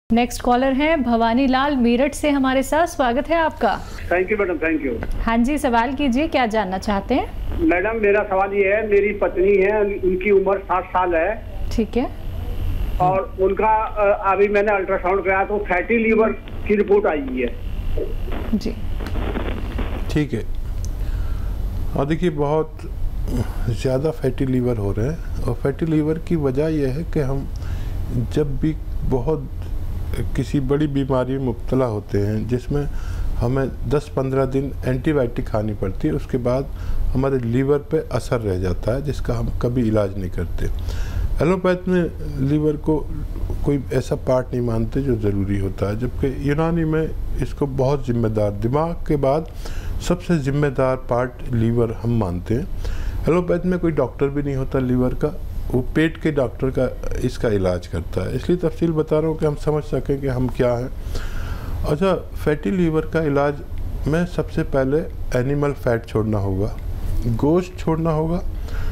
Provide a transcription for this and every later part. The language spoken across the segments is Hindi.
नेक्स्ट कॉलर हैं भवानी लाल मेरठ से हमारे साथ। स्वागत है आपका। Thank you madam, thank you. हाँ जी, सवाल कीजिए, क्या जानना चाहते हैं? मैडम मेरा सवाल ये है, मेरी पत्नी है, उनकी उम्र 60 साल है। ठीक है। और उनका अभी मैंने अल्ट्रासाउंड कराया तो फैटी लीवर की रिपोर्ट आई है जी। ठीक है। और देखिए बहुत ज़्यादा फैटी लीवर हो रहे हैं, और फैटी लीवर की वजह यह है कि हम जब भी बहुत किसी बड़ी बीमारी में मुब्तला होते हैं जिसमें हमें 10-15 दिन एंटीबायोटिक खानी पड़ती है, उसके बाद हमारे लीवर पे असर रह जाता है जिसका हम कभी इलाज नहीं करते। एलोपैथ में लीवर को कोई ऐसा पार्ट नहीं मानते जो ज़रूरी होता है, जबकि यूनानी में इसको बहुत जिम्मेदार, दिमाग के बाद सबसे ज़िम्मेदार पार्ट लीवर हम मानते हैं। एलोपैथ में कोई डॉक्टर भी नहीं होता लीवर का, वो पेट के डॉक्टर का इसका इलाज करता है। इसलिए तफसील बता रहा हूँ कि हम समझ सकें कि हम क्या हैं। अच्छा, फैटी लीवर का इलाज में सबसे पहले एनिमल फैट छोड़ना होगा, गोश्त छोड़ना होगा,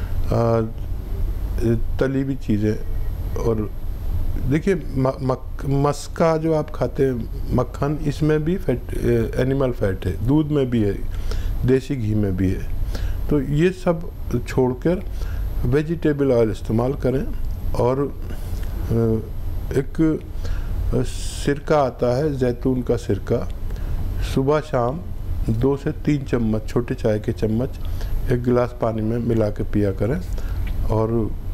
तली हुई चीज़ें। और देखिए मस्का जो आप खाते हैं मक्खन, इसमें भी फैट, एनिमल फैट है, दूध में भी है, देसी घी में भी है। तो ये सब छोड़कर वेजिटेबल ऑयल इस्तेमाल करें। और एक सिरका आता है, जैतून का सिरका, सुबह शाम 2 से 3 चम्मच, छोटे चाय के चम्मच, 1 गिलास पानी में मिला के पिया करें। और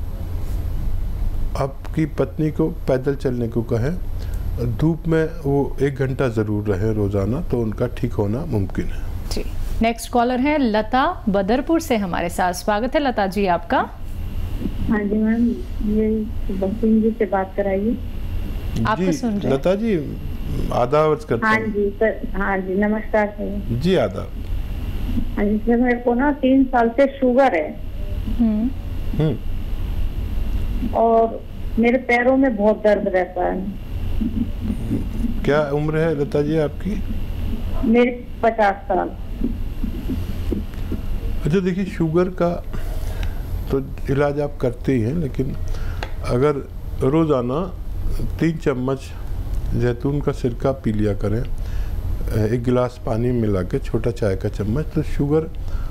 आपकी पत्नी को पैदल चलने को कहें, धूप में वो 1 घंटा ज़रूर रहें रोज़ाना, तो उनका ठीक होना मुमकिन है जी। नेक्स्ट कॉलर है लता बदरपुर से हमारे साथ। स्वागत है लता जी आपका। हाँ जी मैम, ये बसिंग जी से बात कराइए। आपको सुन रहे लता जी, आदाब करते हैं। हाँ जी सर, हाँ जी नमस्कार सर। जी आदाब। हाँ जी सर, मेरे को ना 3 साल से शुगर है। और मेरे पैरों में बहुत दर्द रहता है। क्या उम्र है लता जी आपकी? मेरी 50 साल। अच्छा देखिए, शुगर का तो इलाज आप करते ही हैं, लेकिन अगर रोज़ाना 3 चम्मच जैतून का सिरका पी लिया करें 1 गिलास पानी में मिला के, छोटा चाय का चम्मच, तो शुगर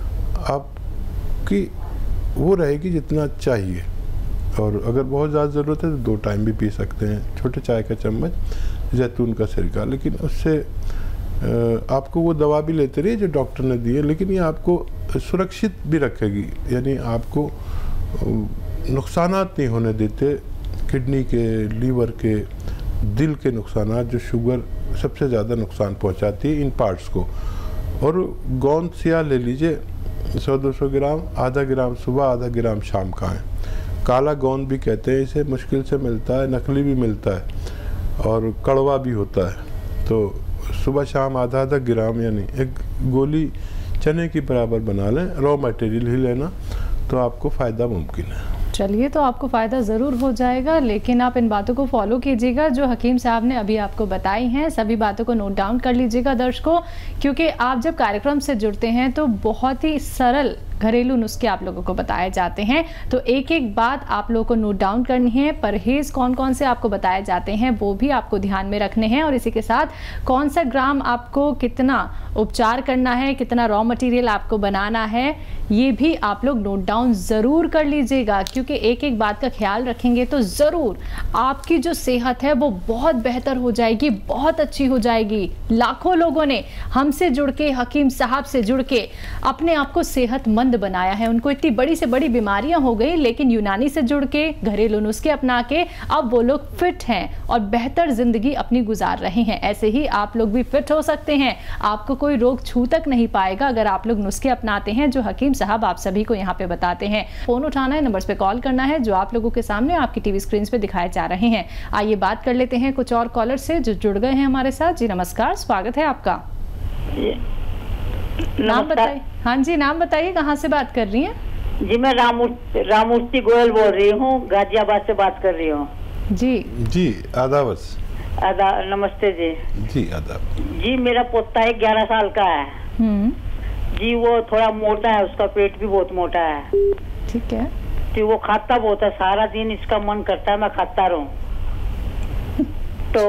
आपकी वो रहेगी जितना चाहिए। और अगर बहुत ज़्यादा ज़रूरत है तो 2 टाइम भी पी सकते हैं, छोटे चाय का चम्मच जैतून का सिरका। लेकिन उससे आपको वो दवा भी लेते रहिए जो डॉक्टर ने दी है, लेकिन ये आपको सुरक्षित भी रखेगी, यानी आपको नुकसानात नहीं होने देते, किडनी के, लीवर के, दिल के नुकसानात, जो शुगर सबसे ज़्यादा नुकसान पहुंचाती है इन पार्ट्स को। और गोंद सिया ले लीजिए 100-200 ग्राम, आधा ग्राम सुबह, आधा ग्राम शाम खाएं। काला गोंद भी कहते हैं इसे, मुश्किल से मिलता है, नकली भी मिलता है और कड़वा भी होता है। तो सुबह शाम आधा ग्राम, यानी 1 गोली चने की बराबर बना लें, रॉ मटेरियल ही लेना, तो आपको फ़ायदा मुमकिन है। चलिए, तो आपको फ़ायदा ज़रूर हो जाएगा, लेकिन आप इन बातों को फॉलो कीजिएगा जो हकीम साहब ने अभी आपको बताई हैं। सभी बातों को नोट डाउन कर लीजिएगा दर्शकों, क्योंकि आप जब कार्यक्रम से जुड़ते हैं तो बहुत ही सरल घरेलू नुस्खे आप लोगों को बताए जाते हैं। तो एक एक बात आप लोगों को नोट डाउन करनी है। परहेज कौन कौन से आपको बताए जाते हैं वो भी आपको ध्यान में रखने हैं, और इसी के साथ कौन सा ग्राम आपको कितना उपचार करना है, कितना रॉ मटेरियल आपको बनाना है, ये भी आप लोग नोट डाउन ज़रूर कर लीजिएगा। क्योंकि एक एक बात का ख्याल रखेंगे तो ज़रूर आपकी जो सेहत है वो बहुत बेहतर हो जाएगी, बहुत अच्छी हो जाएगी। लाखों लोगों ने हमसे जुड़ के, हकीम साहब से जुड़ के अपने आप को सेहतमंद बनाया है। उनको इतनी बड़ी से बड़ी बीमारियां हो गई, लेकिन यूनानी से जुड़ के, घरेलू नुस्खे अपना के अब वो लोग फिट हैं और बेहतर जिंदगी अपनी गुजार रहे हैं। ऐसे ही आप लोग भी फिट हो सकते हैं। आपको कोई रोग छू तक नहीं पाएगा अगर आप लोग नुस्खे अपनाते हैं जो हकीम साहब आप सभी को यहाँ पे बताते हैं। फोन उठाना है, नंबर्स पे कॉल करना है जो आप लोगों के सामने आपकी टीवी स्क्रीन पे दिखाए जा रहे हैं। आइए बात कर लेते हैं कुछ और कॉलर से जो जुड़ गए हैं हमारे साथ। जी नमस्कार, स्वागत है आपका। नाम बताइए। हाँ जी, नाम बताइए, कहाँ से बात कर रही हैं? जी मैं रामूर्ति गोयल बोल रही हूँ, गाजियाबाद से बात कर रही हूँ। जी आदाब। नमस्ते जी। जी आदाब। जी मेरा पोता है, 11 साल का है जी। वो थोड़ा मोटा है, उसका पेट भी बहुत मोटा है। ठीक है। तो वो खाता बहुत है, सारा दिन इसका मन करता है मैं खाता रहूं। तो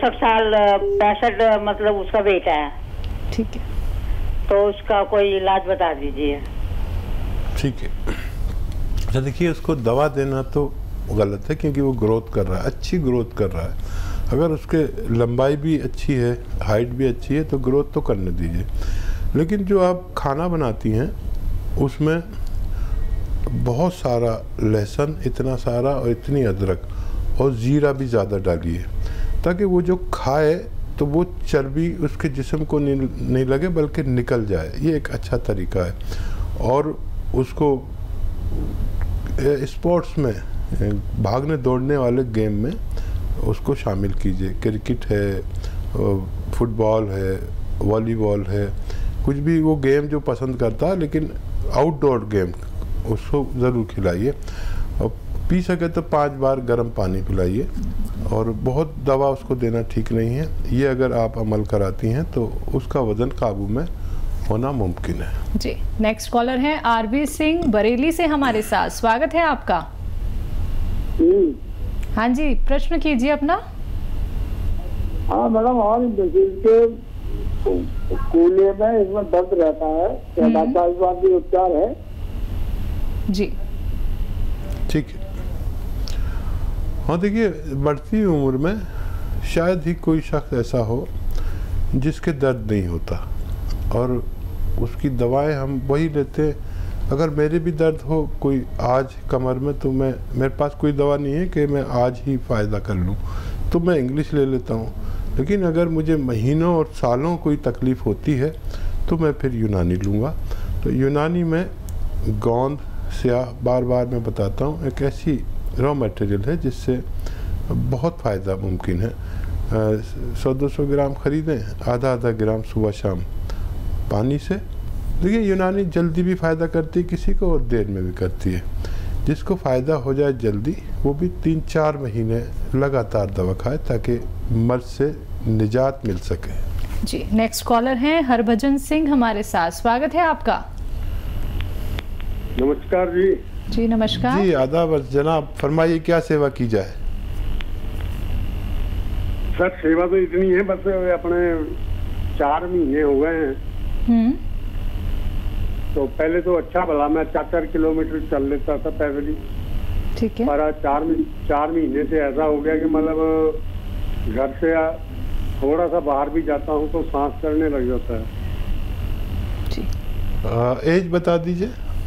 65 मतलब उसका बेटा है। ठीक है, तो उसका कोई इलाज बता दीजिए। ठीक है। अच्छा देखिए, उसको दवा देना तो गलत है क्योंकि वो ग्रोथ कर रहा है, अच्छी ग्रोथ कर रहा है। अगर उसके लंबाई भी अच्छी है, हाइट भी अच्छी है, तो ग्रोथ तो करने दीजिए। लेकिन जो आप खाना बनाती हैं उसमें बहुत सारा लहसुन, इतना सारा और इतनी अदरक और ज़ीरा भी ज़्यादा डालिए, ताकि वो जो खाए तो वो चर्बी उसके जिस्म को नहीं लगे बल्कि निकल जाए। ये एक अच्छा तरीका है। और उसको स्पोर्ट्स में, भागने दौड़ने वाले गेम में उसको शामिल कीजिए। क्रिकेट है, फुटबॉल है, वॉलीबॉल है, कुछ भी वो गेम जो पसंद करता है, लेकिन आउटडोर गेम उसको ज़रूर खिलाइए। और पी सके तो 5 बार गर्म पानी पिलाइए। और बहुत दवा उसको देना ठीक नहीं है। ये अगर आप अमल कराती हैं तो उसका वज़न काबू में होना मुमकिन है। जी, नेक्स्ट कॉलर हैं आरबी सिंह बरेली से हमारे साथ। स्वागत है आपका। हाँ जी, प्रश्न कीजिए अपना। हाँ मैडम, हमारी कूल्हे में इसमें दर्द रहता है, भी उपचार है? जी ठीक है। हाँ देखिए, बढ़ती उम्र में शायद ही कोई शख्स ऐसा हो जिसके दर्द नहीं होता, और उसकी दवाएं हम वही लेते। अगर मेरे भी दर्द हो कोई आज कमर में, तो मेरे पास कोई दवा नहीं है कि मैं आज ही फ़ायदा कर लूँ, तो मैं इंग्लिश ले लेता हूँ। लेकिन अगर मुझे महीनों और सालों कोई तकलीफ़ होती है तो मैं फिर यूनानी लूँगा। तो यूनानी में गोंद, स्याह, बार बार मैं बताता हूँ, एक ऐसी रॉ मटेरियल है जिससे बहुत फ़ायदा मुमकिन है। 100-200 ग्राम ख़रीदें, आधा ग्राम सुबह शाम पानी से। देखिए, यूनानी जल्दी भी फ़ायदा करती है किसी को और देर में भी करती है। जिसको फ़ायदा हो जाए जल्दी, वो भी 3-4 महीने लगातार दवा खाए ताकि मर्ज से निजात मिल सके। जी, नेक्स्ट कॉलर हैं हरभजन सिंह हमारे साथ। स्वागत है आपका। नमस्कार जी। जी नमस्कार जी, आदाब जनाब, फरमाइए क्या सेवा की जाए। सर सेवा तो इतनी है, बस अपने 4 महीने हो गए हैं। तो पहले तो अच्छा भला मैं 4 किलोमीटर चल लेता था पैदल ही। ठीक है। पर 4 महीने से ऐसा हो गया कि मतलब घर से थोड़ा सा बाहर भी जाता हूँ तो सांस चढ़ने लग जाता है। एज बता दीजिए।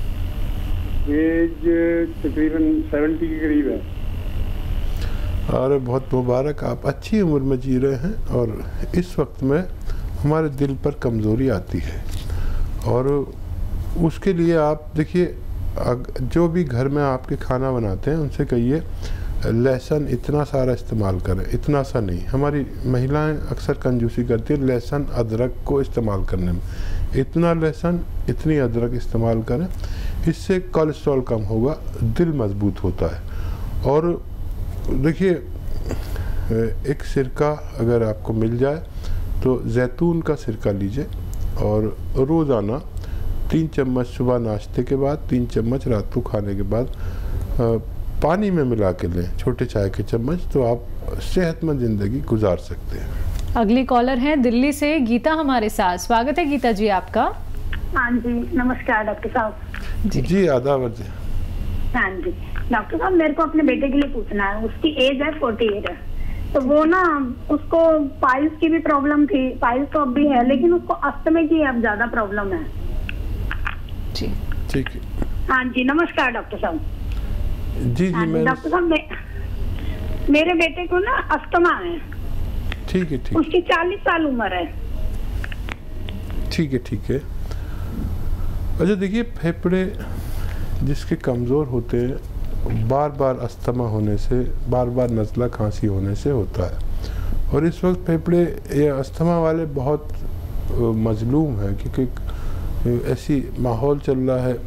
एज तकरीबन 70 के करीब है। और बहुत मुबारक, आप अच्छी उम्र में जी रहे हैं। और इस वक्त में हमारे दिल पर कमज़ोरी आती है, और उसके लिए आप देखिए, जो भी घर में आपके खाना बनाते हैं उनसे कहिए लहसुन इतना सारा इस्तेमाल करें। इतना सा नहीं, हमारी महिलाएं अक्सर कंजूसी करती है लहसुन अदरक को इस्तेमाल करने में। इतना लहसुन, इतनी अदरक इस्तेमाल करें, इससे कोलेस्ट्रॉल कम होगा, दिल मजबूत होता है। और देखिए, एक सिरका अगर आपको मिल जाए तो जैतून का सिरका लीजिए, और रोज़ाना 3 चम्मच सुबह नाश्ते के बाद, 3 चम्मच रात को खाने के बाद पानी में मिला के लें, छोटे चाय के चम्मच, तो आप सेहतमंद ज़िंदगी गुजार सकते हैं। अगली कॉलर हैं दिल्ली से गीता हमारे साथ। स्वागत है गीता जी आपका। हाँ जी, नमस्कार डॉक्टर साहब। जी आदाब। हाँ जी डॉक्टर साहब, मेरे को अपने बेटे के लिए पूछना है। उसकी एज है 48 है, तो वो ना, उसको पाइल्स की भी प्रॉब्लम थी, पाइल्स तो अब भी है, लेकिन उसको अस्थमा की अब ज्यादा प्रॉब्लम है। जी ठीक है। हाँ जी, नमस्कार डॉक्टर साहब। जी जी डॉक्टर साहब, मेरे बेटे को ना अस्थमा है। ठीक है। ठीक, उसकी 40 साल उम्र है। ठीक है। ठीक है। अच्छा देखिए, फेफड़े जिसके कमज़ोर होते हैं, बार बार अस्थमा होने से, बार बार नज़ला खांसी होने से होता है। और इस वक्त फेफड़े या अस्थमा वाले बहुत मजलूम हैं, क्योंकि ऐसी माहौल चल रहा है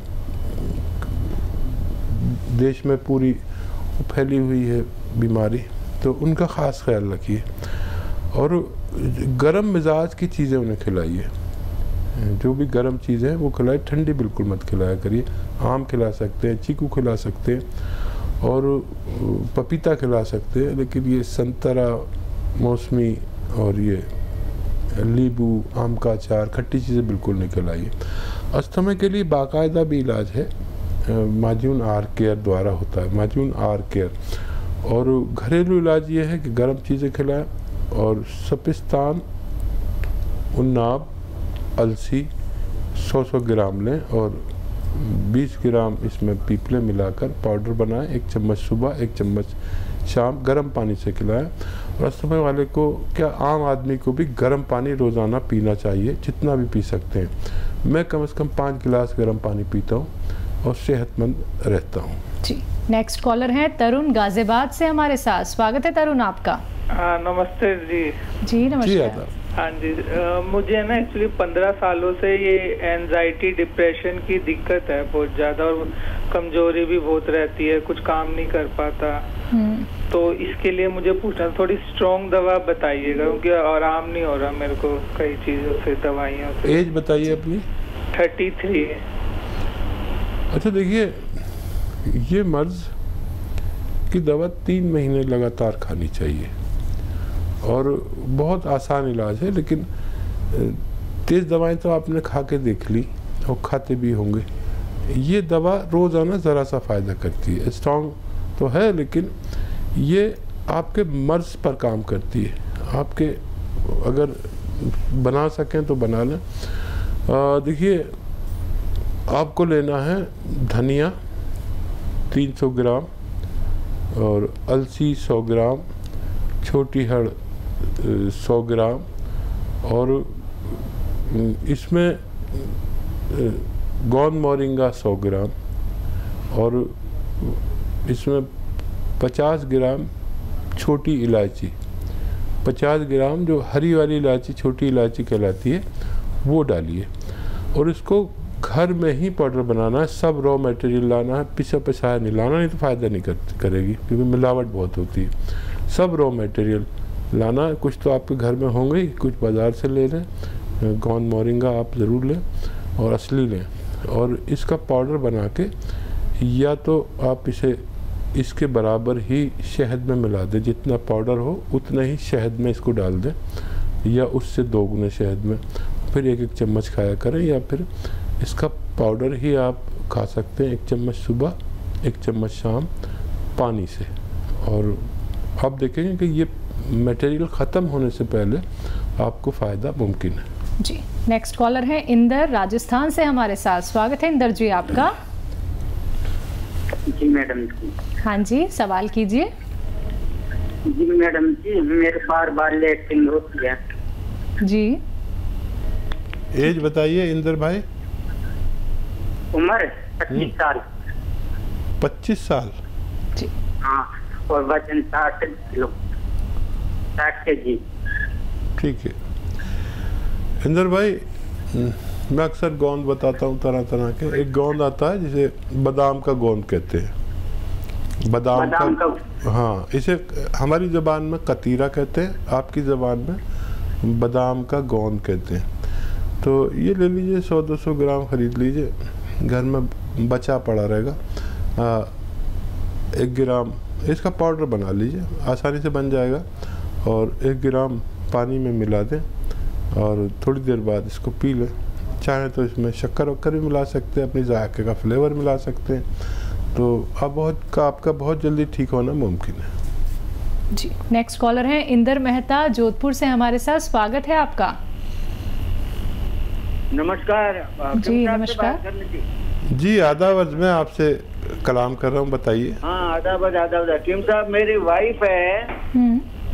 देश में, पूरी फैली हुई है बीमारी, तो उनका ख़ास ख्याल रखिए। और गर्म मिजाज की चीज़ें उन्हें खिलाइए, जो भी गर्म चीज़ें हैं वो खिलाए, ठंडी बिल्कुल मत खिलाया करिए। आम खिला सकते हैं, चीकू खिला सकते हैं, और पपीता खिला सकते हैं, लेकिन ये संतरा मौसमी और ये नींबू, आम का अचार, खट्टी चीज़ें बिल्कुल निकल आइए। अस्थमा के लिए बाकायदा भी इलाज है, माजून आर केयर द्वारा होता है, माजून आर केयर। और घरेलू इलाज ये है कि गर्म चीज़ें खिलाएं और सपिस्तान, उन्नाब, अलसी 100-100 ग्राम लें और 20 ग्राम इसमें पीपले मिलाकर पाउडर बनाएं। 1 चम्मच सुबह, 1 चम्मच शाम, गर्म पानी से खिलाएं। और अस्थमा वाले को, क्या आम आदमी को भी गर्म पानी रोज़ाना पीना चाहिए, जितना भी पी सकते हैं। मैं कम से कम 5 गिलास गर्म पानी पीता हूँ और सेहतमंद रहता हूँ। जी, नेक्स्ट कॉलर हैं तरुण गाजियाबाद से हमारे साथ। स्वागत है तरुण आपका। नमस्ते जी। जी नमस्कार। हाँ जी, मुझे ना एक्चुअली 15 सालों से ये एंजाइटी, डिप्रेशन की दिक्कत है बहुत ज़्यादा, और कमजोरी भी बहुत रहती है, कुछ काम नहीं कर पाता। तो इसके लिए मुझे पूछना, थोड़ी स्ट्रॉन्ग दवा बताइएगा, क्योंकि आराम नहीं हो रहा मेरे को कई चीज़ों से, दवाइयों से। एज बताइए अपनी। 33। अच्छा देखिए, ये मर्ज की दवा 3 महीने लगातार खानी चाहिए और बहुत आसान इलाज है। लेकिन तेज़ दवाएं तो आपने खा के देख ली और खाते भी होंगे। ये दवा रोज़ाना ज़रा सा फ़ायदा करती है, स्ट्रॉन्ग तो है लेकिन ये आपके मर्ज पर काम करती है। आपके अगर बना सकें तो बना लें। देखिए, आपको लेना है धनिया 300 ग्राम और अलसी 100 ग्राम, छोटी हड़ 100 ग्राम, और इसमें गोंद मोरिंगा 100 ग्राम, और इसमें 50 ग्राम छोटी इलायची, 50 ग्राम जो हरी वाली इलायची, छोटी इलायची कहलाती है, वो डालिए। और इसको घर में ही पाउडर बनाना है, सब रॉ मटेरियल लाना है, पिसा पिसाया नहीं लाना, नहीं तो फ़ायदा नहीं करेगी क्योंकि मिलावट बहुत होती है। सब रॉ मटेरियल लाना है, कुछ तो आपके घर में होंगे, कुछ बाज़ार से ले लें, गोंद मोरिंगा आप ज़रूर लें और असली लें, और इसका पाउडर बना के या तो आप इसे इसके बराबर ही शहद में मिला दें, जितना पाउडर हो उतना ही शहद में इसको डाल दें, या उससे 2 गुने शहद में, फिर 1-1 चम्मच खाया करें, या फिर इसका पाउडर ही आप खा सकते हैं 1 चम्मच सुबह, 1 चम्मच शाम पानी से। और आप देखेंगे कि ये मटेरियल ख़त्म होने से पहले आपको फ़ायदा मुमकिन है। जी, नेक्स्ट कॉलर है इंदर राजस्थान से हमारे साथ। स्वागत है इंदर जी आपका। जी मैडम जी। हाँ जी, सवाल कीजिए। जी मैडम जी, मेरे बार लेटरिन होती है। जी, एज बताइए इंदर भाई। उम्र 25 साल। 25 साल। जी। हाँ, और वजन 60 किलो, 60 kg। ठीक है इंदर भाई, मैं अक्सर गोंद बताता हूँ तरह तरह के। एक गोंद आता है जिसे बादाम का गोंद कहते हैं, बादाम का। हाँ, इसे हमारी ज़बान में कतीरा कहते हैं, आपकी ज़बान में बादाम का गोंद कहते हैं। तो ये ले लीजिए, 100-200 ग्राम ख़रीद लीजिए, घर में बचा पड़ा रहेगा। 1 ग्राम इसका पाउडर बना लीजिए, आसानी से बन जाएगा, और 1 ग्राम पानी में मिला दें और थोड़ी देर बाद इसको पी लें। चाहें तो इसमें शक्कर वक्कर भी मिला सकते हैं, अपनी जायके का फ्लेवर मिला सकते हैं। तो आपका बहुत जल्दी ठीक होना मुमकिन है। जी, नेक्स्ट कॉलर हैं इंदर मेहता जोधपुर से हमारे साथ। स्वागत है आपका। नमस्कार जी, नमस्कार जी। आदाब, मैं आपसे कलाम कर रहा हूँ, बताइए। हाँ, आदाब। टीम साहब, मेरी वाइफ है।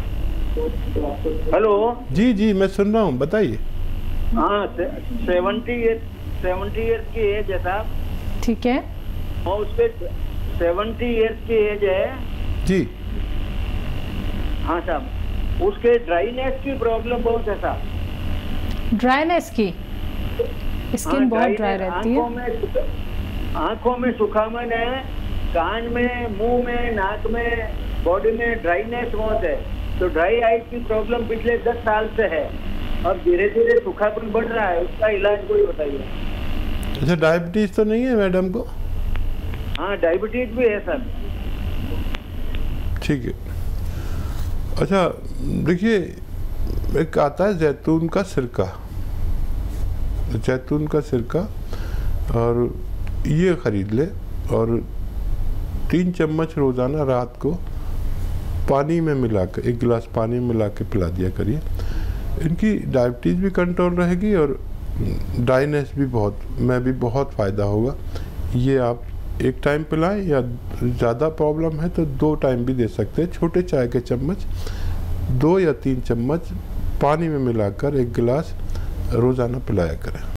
हेलो। जी जी, मैं सुन रहा हूँ, बताइए। हाँ, 70 ईयर्स की एज है साहब। ठीक है। और उसके 70 ईयर्स की एज है जी। हाँ साहब, उसके ड्राईनेस की प्रॉब्लम बहुत है साहब। ड्राईनेस की, स्किन बहुत ड्राई रहती है, आंखों में सुखापन है, कान में, मुंह में, नाक में, बॉडी में ड्राईनेस बहुत है। तो ड्राई आइज की प्रॉब्लम पिछले 10 साल से है, अब धीरे धीरे सूखापन बढ़ रहा है। उसका इलाज कोई बताइए। अच्छा, डायबिटीज तो नहीं है मैडम को? हाँ, डायबिटीज भी है सर। ठीक है। अच्छा देखिए, एक आता है जैतून का सिरका, जैतून का सिरका, और ये ख़रीद ले और 3 चम्मच रोज़ाना रात को पानी में मिलाकर, 1 गिलास पानी में मिला के पिला दिया करिए। इनकी डायबिटीज़ भी कंट्रोल रहेगी और ड्राइनेस भी बहुत फ़ायदा होगा। ये आप एक टाइम पिलाएं या ज़्यादा प्रॉब्लम है तो 2 टाइम भी दे सकते हैं। छोटे चाय के चम्मच 2 या 3 चम्मच पानी में मिलाकर 1 गिलास रोज़ाना पिलाया करें।